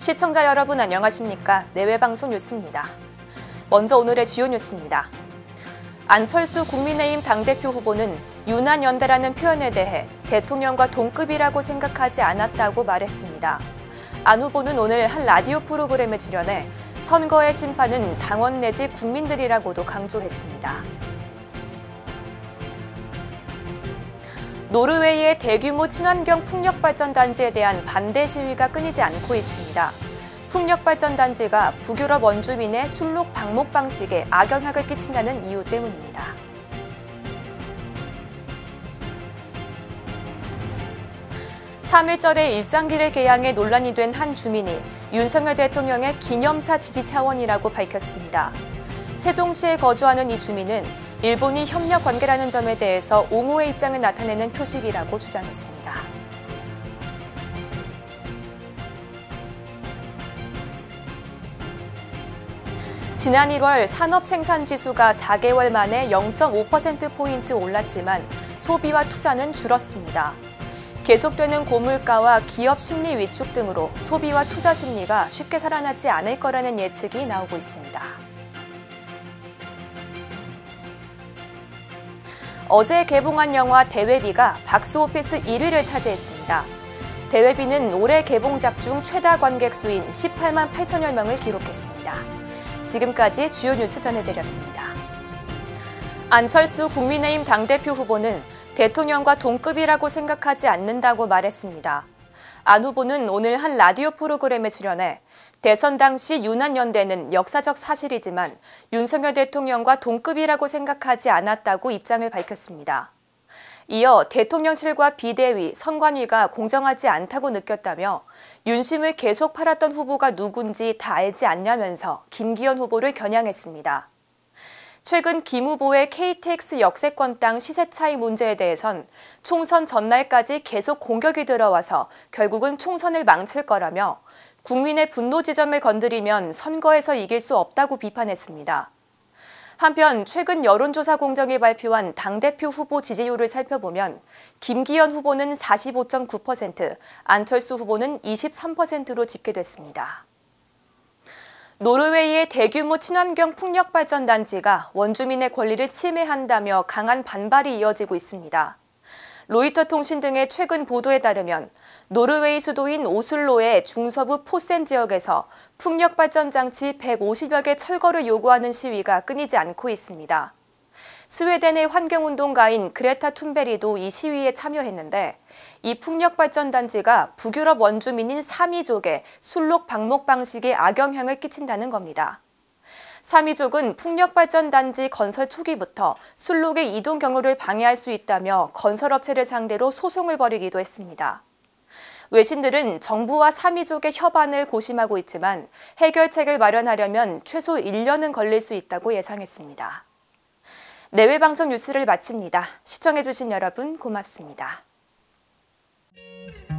시청자 여러분 안녕하십니까? 내외방송 뉴스입니다. 먼저 오늘의 주요 뉴스입니다. 안철수 국민의힘 당대표 후보는 유난연대라는 표현에 대해 대통령과 동급이라고 생각하지 않았다고 말했습니다. 안 후보는 오늘 한 라디오 프로그램에 출연해 선거의 심판은 당원 내지 국민들이라고도 강조했습니다. 노르웨이의 대규모 친환경 풍력발전단지에 대한 반대 시위가 끊이지 않고 있습니다. 풍력발전단지가 북유럽 원주민의 순록 방목 방식에 악영향을 끼친다는 이유 때문입니다. (3.1절의) 일장기를 개양해 논란이 된 한 주민이 윤석열 대통령의 기념사 지지 차원이라고 밝혔습니다. 세종시에 거주하는 이 주민은 일본이 협력 관계라는 점에 대해서 옹호의 입장을 나타내는 표식이라고 주장했습니다. 지난 1월 산업생산지수가 4개월 만에 0.5%포인트 올랐지만 소비와 투자는 줄었습니다. 계속되는 고물가와 기업 심리 위축 등으로 소비와 투자 심리가 쉽게 살아나지 않을 거라는 예측이 나오고 있습니다. 어제 개봉한 영화 대외비가 박스오피스 1위를 차지했습니다. 대외비는 올해 개봉작 중 최다 관객 수인 18만 8천여 명을 기록했습니다. 지금까지 주요 뉴스 전해드렸습니다. 안철수 국민의힘 당대표 후보는 대통령과 동급이라고 생각하지 않는다고 말했습니다. 안 후보는 오늘 한 라디오 프로그램에 출연해 대선 당시 유난연대는 역사적 사실이지만 윤석열 대통령과 동급이라고 생각하지 않았다고 입장을 밝혔습니다. 이어 대통령실과 비대위, 선관위가 공정하지 않다고 느꼈다며 윤심을 계속 팔았던 후보가 누군지 다 알지 않냐면서 김기현 후보를 겨냥했습니다. 최근 김 후보의 KTX 역세권 땅 시세 차이 문제에 대해선 총선 전날까지 계속 공격이 들어와서 결국은 총선을 망칠 거라며 국민의 분노 지점을 건드리면 선거에서 이길 수 없다고 비판했습니다. 한편 최근 여론조사 공정이 발표한 당대표 후보 지지율을 살펴보면 김기현 후보는 45.9%, 안철수 후보는 23%로 집계됐습니다. 노르웨이의 대규모 친환경 풍력발전단지가 원주민의 권리를 침해한다며 강한 반발이 이어지고 있습니다. 로이터 통신 등의 최근 보도에 따르면 노르웨이 수도인 오슬로의 중서부 포센 지역에서 풍력발전장치 150여 개 철거를 요구하는 시위가 끊이지 않고 있습니다. 스웨덴의 환경운동가인 그레타 툰베리도 이 시위에 참여했는데 이 풍력발전단지가 북유럽 원주민인 사미족의 순록 방목 방식에 악영향을 끼친다는 겁니다. 사미족은 풍력발전단지 건설 초기부터 순록의 이동 경로를 방해할 수 있다며 건설업체를 상대로 소송을 벌이기도 했습니다. 외신들은 정부와 사미족의 협안을 고심하고 있지만 해결책을 마련하려면 최소 1년은 걸릴 수 있다고 예상했습니다. 내외방송 뉴스를 마칩니다. 시청해주신 여러분 고맙습니다.